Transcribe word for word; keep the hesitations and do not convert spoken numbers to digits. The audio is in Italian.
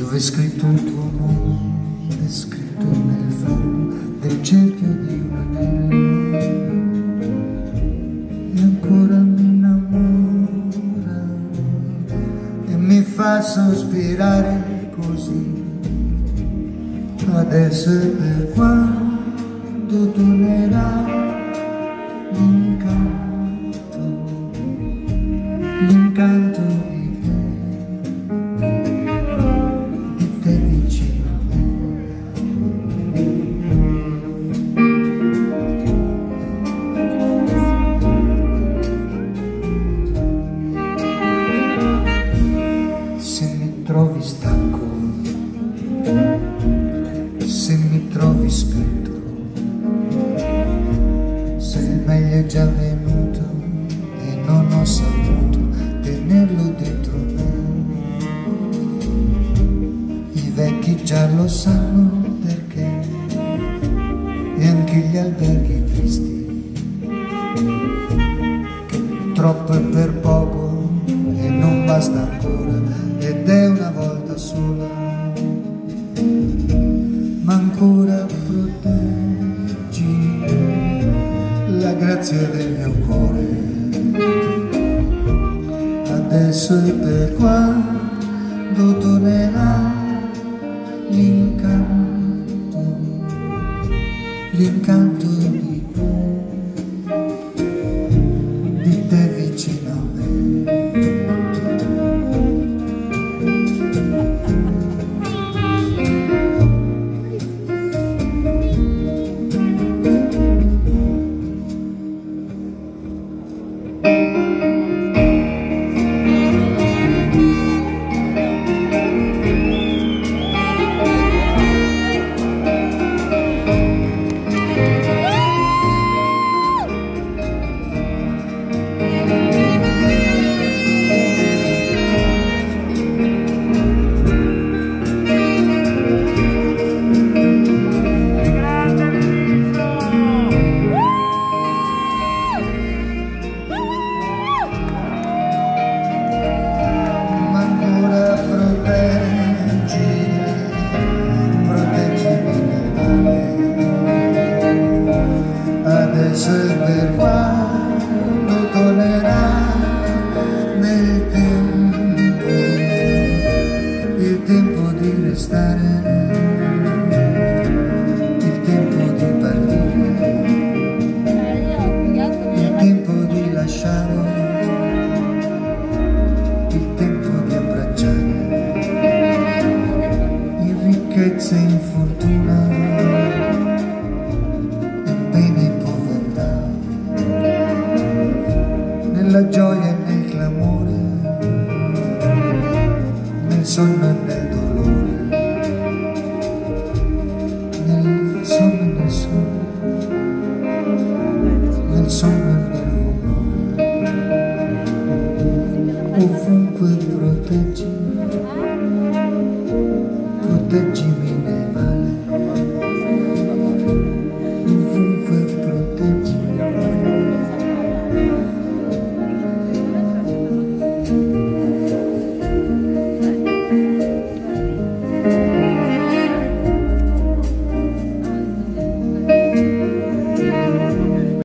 dove è scritto il tuo nome, è scritto nel fondo del cerchio di un anello, e ancora mi innamora e mi fa sospirare così. Adesso è per quando tornerà l'incanto, l'incanto di te, di te vicino a me. Se mi trovi stanco, se mi trovi spento, se il meglio è già venuto e non ho saputo tenerlo dentro me, i vecchi già lo sanno perché, e anche gli alberghi tristi, che troppo è per poco e non basta ancora, ed è una volta sola, ma ancora proteggi la grazia del mio cuore. Adesso è per quando tornerà l'incanto, l'incanto di te, di te vicino a me. Adesso è per quando tornerà nel tempo, il tempo di restare, il tempo di partire, il tempo di lasciare, il tempo di abbracciare, in ricchezza e in fortuna, nella gioia e nel clamore, nel sonno e nel dolore, nel sonno e nel sole, nel sonno e nel rumore, ovunque proteggi, proteggimi.